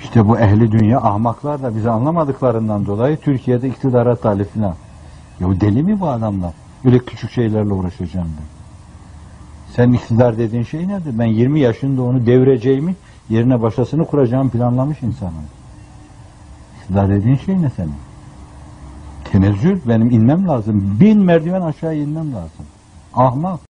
İşte bu ehli dünya ahmaklar da bizi anlamadıklarından dolayı Türkiye'de iktidara talip falan. Ya deli mi bu adamlar? Öyle küçük şeylerle uğraşacağım ben. Sen iktidar dediğin şey nedir? Ben 20 yaşında onu devireceğimi, yerine başkasını kuracağımı planlamış insanım. İktidar dediğin şey ne senin? Tenezzül, benim inmem lazım. 1000 merdiven aşağı inmem lazım. Ahmak.